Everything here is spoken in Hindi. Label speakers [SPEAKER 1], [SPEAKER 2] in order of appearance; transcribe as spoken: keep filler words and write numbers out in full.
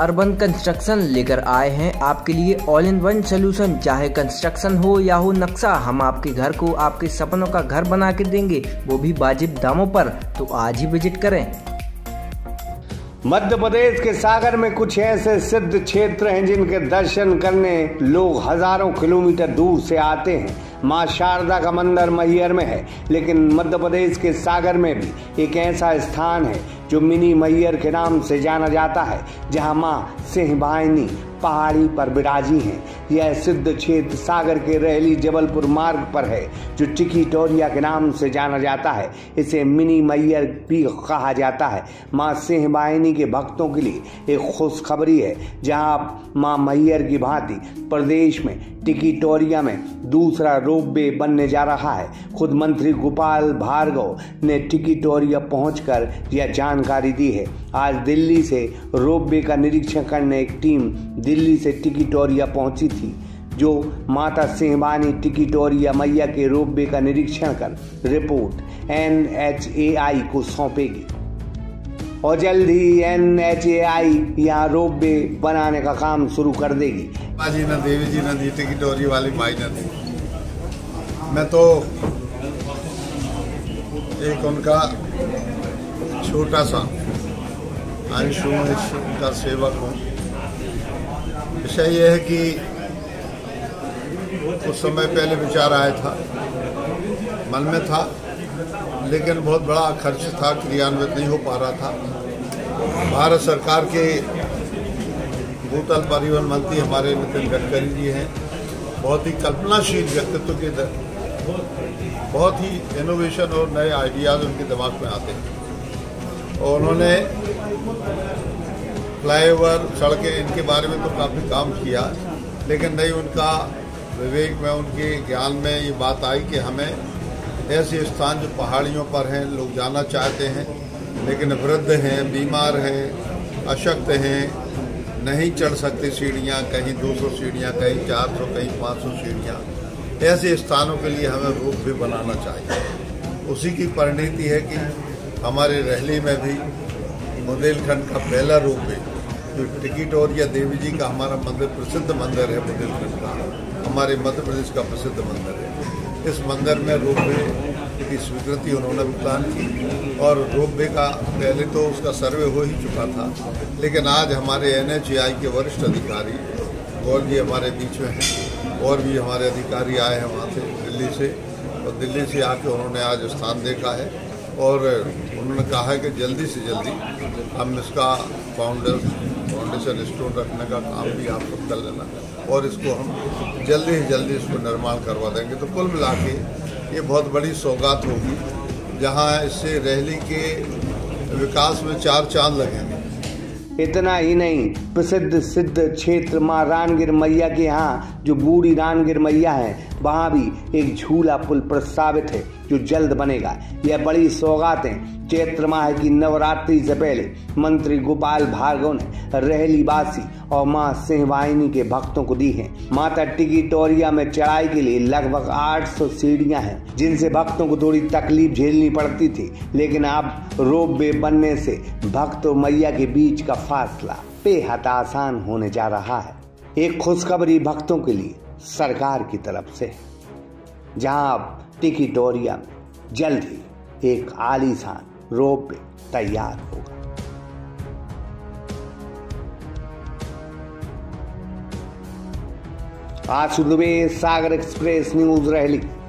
[SPEAKER 1] अर्बन कंस्ट्रक्शन लेकर आए हैं आपके लिए ऑल इन वन सोल्यूशन। चाहे कंस्ट्रक्शन हो या हो नक्शा, हम आपके घर को आपके सपनों का घर बना के देंगे, वो भी वाजिब दामों पर। तो आज ही विजिट करें।
[SPEAKER 2] मध्य प्रदेश के सागर में कुछ ऐसे सिद्ध क्षेत्र हैं जिनके दर्शन करने लोग हजारों किलोमीटर दूर से आते हैं। माँ शारदा का मंदिर मैहर में है, लेकिन मध्य प्रदेश के सागर में भी एक ऐसा स्थान है जो मिनी मैहर के नाम से जाना जाता है, जहाँ माँ सिंहवाहिनी पहाड़ी पर विराजी हैं। यह सिद्ध क्षेत्र सागर के रहली जबलपुर मार्ग पर है, जो टिकिटोरिया के नाम से जाना जाता है। इसे मिनी मैहर भी कहा जाता है। माँ सिंहवाहिनी के भक्तों के लिए एक खुशखबरी है, जहाँ माँ मैहर की भांति प्रदेश में टिकिटोरिया में दूसरा रोपवे बनने जा रहा है। खुद मंत्री गोपाल भार्गव ने टिकिटोरिया पहुंचकर यह जानकारी दी है। आज दिल्ली से रोपवे का निरीक्षण करने एक टीम दिल्ली से टिकिटोरिया पहुंची थी, जो माता सिंहवाहिनी टिकिटोरिया मैया के रोपवे का निरीक्षण कर report N H A I को सौंपेगी और जल्द ही एन एच ए आई यहाँ रोपवे बनाने का काम शुरू कर देगी।
[SPEAKER 3] जी न देवी जी न दी टिकिटोरिया वाली माई न दी। मैं तो एक उनका छोटा सा अंश हूँ, इसका सेवक हूँ। विषय यह है कि कुछ समय पहले विचार आया था, मन में था, लेकिन बहुत बड़ा खर्च था, क्रियान्वित नहीं हो पा रहा था। भारत सरकार के भूतल परिवहन मंत्री हमारे नितिन गडकरी जी हैं, बहुत ही कल्पनाशील व्यक्तित्व के, बहुत ही इनोवेशन और नए आइडियाज उनके दिमाग में आते हैं। और उन्होंने फ्लाईओवर, सड़कें, इनके बारे में तो काफ़ी काम किया, लेकिन नहीं उनका विवेक में, उनके ज्ञान में ये बात आई कि हमें ऐसे स्थान जो पहाड़ियों पर हैं, लोग जाना चाहते हैं लेकिन वृद्ध हैं, बीमार हैं, अशक्त हैं, नहीं चढ़ सकते सीढ़ियाँ, कहीं दो सौ सीढ़ियाँ, कहीं चार सौ, कहीं पाँच सौ सीढ़ियाँ, ऐसे स्थानों के लिए हमें रोपवे बनाना चाहिए। उसी की परिणति है कि हमारे रहली में भी बुंदेलखंड का पहला रोपवे, जो टिकिटोरिया देवी जी का हमारा मंदिर, प्रसिद्ध मंदिर है बुंदेलखंड का, हमारे मध्य प्रदेश का प्रसिद्ध मंदिर है। इस मंदिर में रोपवे की स्वीकृति उन्होंने प्रदान की और रोपवे का पहले तो उसका सर्वे हो ही चुका था, लेकिन आज हमारे एन एच ए आई के वरिष्ठ अधिकारी गौर जी हमारे बीच में हैं, और भी हमारे अधिकारी आए हैं वहाँ से दिल्ली से, और दिल्ली से आके उन्होंने आज स्थान देखा है और उन्होंने कहा है कि जल्दी से जल्दी हम इसका फाउंडर फाउंडेशन स्टोन रखने का काम भी आप सब कर लेना और इसको हम जल्दी से जल्दी इसको निर्माण करवा देंगे। तो कुल मिला के ये बहुत बड़ी सौगात होगी, जहाँ इससे रहली के विकास में चार चांद लगेंगे।
[SPEAKER 2] इतना ही नहीं, प्रसिद्ध सिद्ध क्षेत्र माँ रानगिर मैया के यहाँ जो बूढ़ी रानगिर मैया है, वहाँ भी एक झूला पुल प्रस्तावित है जो जल्द बनेगा। यह बड़ी सौगातें चैत्र माह की नवरात्रि से पहले मंत्री गोपाल भार्गव ने रहली वासी और माँ सिंहवाहिनी के भक्तों को दी हैं। माता टिकिटोरिया में चढ़ाई के लिए लगभग आठ सौ सीढ़ियां हैं, जिनसे भक्तों को थोड़ी तकलीफ झेलनी पड़ती थी, लेकिन अब रोपवे बनने से भक्त और मैया के बीच का फासला बेहद आसान होने जा रहा है। एक खुशखबरी भक्तों के लिए सरकार की तरफ से, जहां अब टिकिटोरिया में जल्द ही एक आलीशान रोपवे तैयार होगा। आशु दुबे, सागर एक्सप्रेस न्यूज, रहली।